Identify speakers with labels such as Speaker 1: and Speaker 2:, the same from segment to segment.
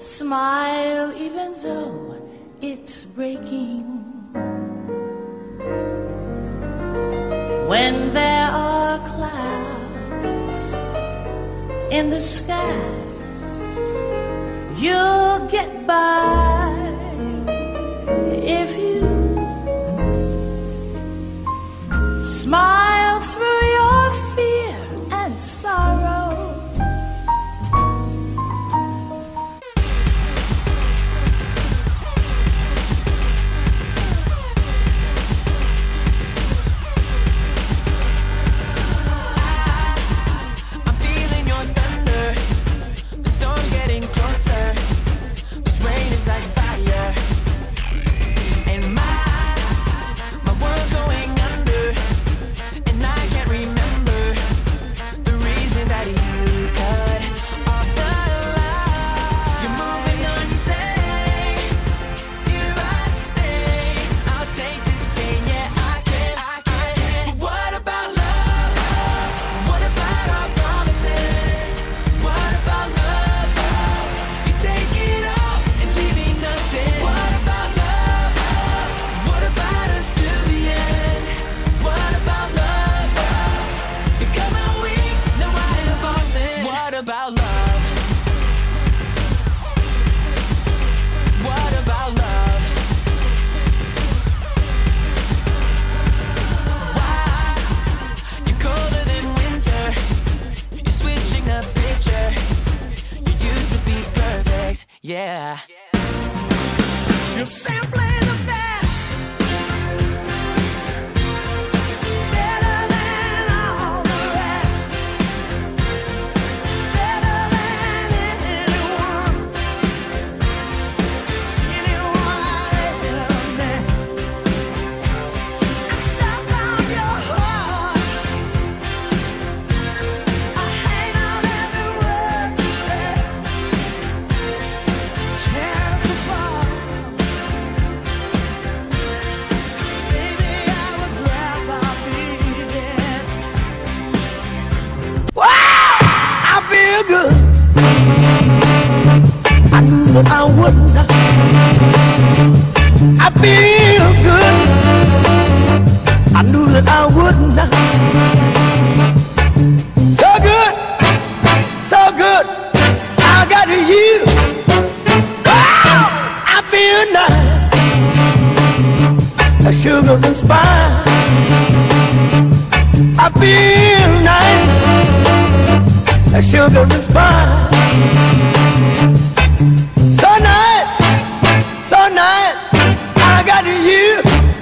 Speaker 1: Smile even though it's breaking. When there are clouds in the sky, you'll get by if you smile through your fear and sorrow.
Speaker 2: Yeah.
Speaker 1: You're simply the best, better than all the rest, better than anyone I've ever met. I'm stuck on your heart, I hang on every word you say.
Speaker 3: Good. I knew that I would not. I feel good. I knew that I would not. So good, so good. I got you. Wow, I feel nice. A sugar and spice. I feel nice. Like sugar and spice. So nice, so nice, I got you.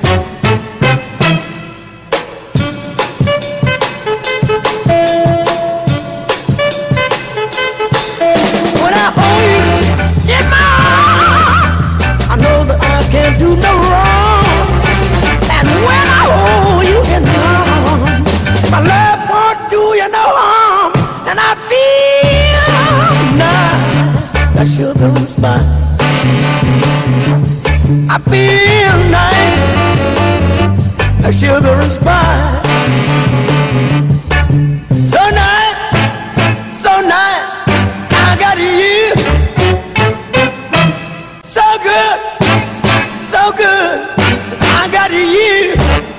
Speaker 3: When I hold you in my arms, I know that I can't do no wrong. And when I hold you in my arms, my love won't do you no harm. And I feel nice, like sugar and spice. I feel nice, like sugar and spice. So nice, so nice, I got you. So good, so good, I got you.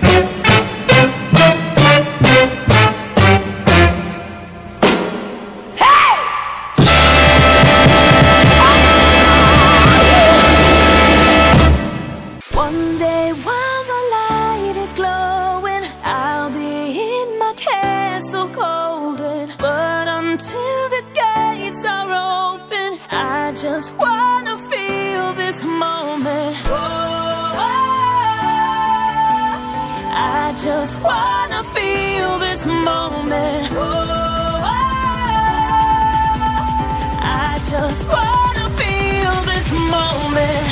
Speaker 2: One day while the light is glowing, I'll be in my castle golden. But until the gates are open, I just wanna feel this moment. Oh, I just wanna feel this moment. Oh, I just wanna feel this moment.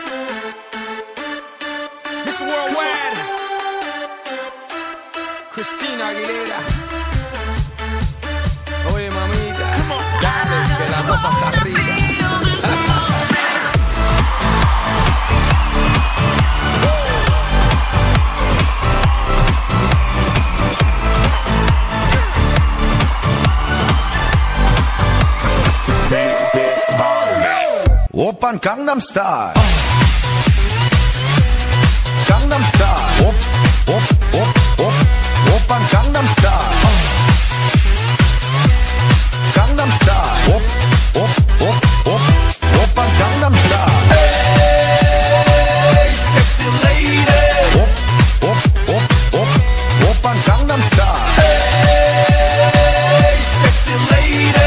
Speaker 4: Miss Worldwide, Christina Aguilera. Oye, mamita, dale, que la cosa está rica.
Speaker 5: 오빤 강남스타일 강남스타일 오빤 강남스타일 강남스타일 오빤 강남스타일 Hey sexy lady 오빤 강남스타일 Hey sexy lady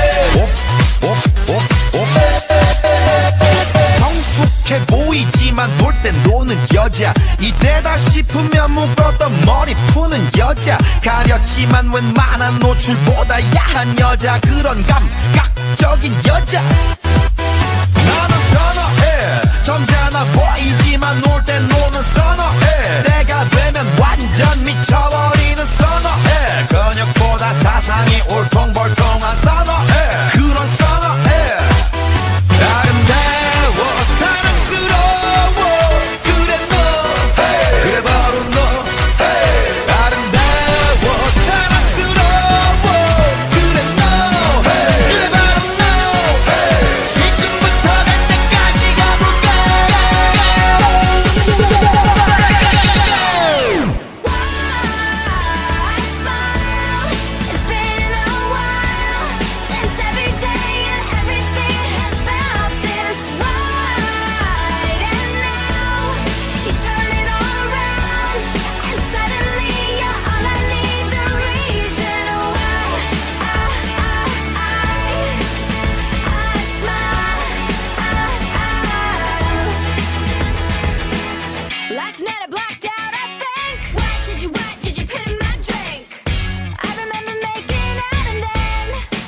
Speaker 5: 성숙해 보이지만 놀 땐 노는 여자 이때다 싶으면 묶었던 머리 푸는 여자 가렸지만 웬만한 노출보다 야한 여자 그런 감각적인 여자 나는 선어해 점잖아 보이지만 놀 땐 노는 선어해 내가 되면 완전 미쳐버리는 선어해 근육보다 사상이 울퉁불퉁한 선어해 그런 선어해 아름다워 사랑스러워 그래 너 그래 바로 너 아름다워 사랑스러워 그래 너 그래 바로 너 지금부터 갈 때까지 가볼까
Speaker 2: I smile. It's been a while since every day and everything has felt this right. And now you turn it all around, and suddenly you're all I need. The reason why I smile. Last night I blacked out, I think. What did you put in my drink? I remember making out and then,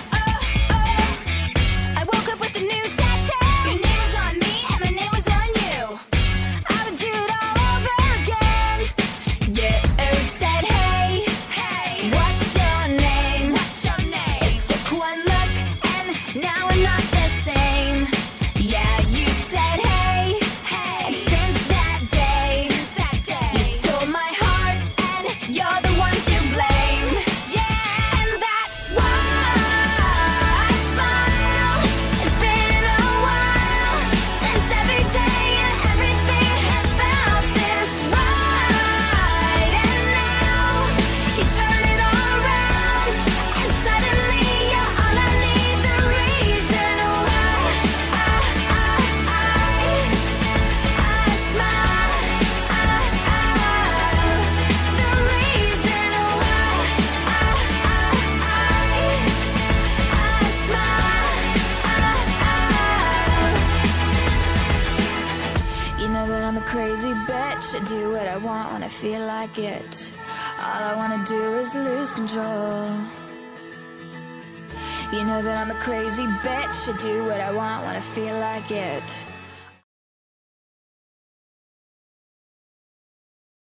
Speaker 2: I woke up with a new tattoo. Your name was on me and my name was on you. I would do it all over again. You said, hey, what's your name? It took one look and now we're not the same. Yeah, you said, hey, and since that day, you stole my heart and you're the one to blame. Yeah, and that's why I smile. It's been a while since every day and everything has felt this right. And now you turn it all around, and suddenly you're all I need. The reason why I smile. The reason why I smile. You know that I'm a crazy bitch. I do what I want when I feel like it. All I wanna do is lose control. You know that I'm a crazy bitch. I do what I want when I feel like it.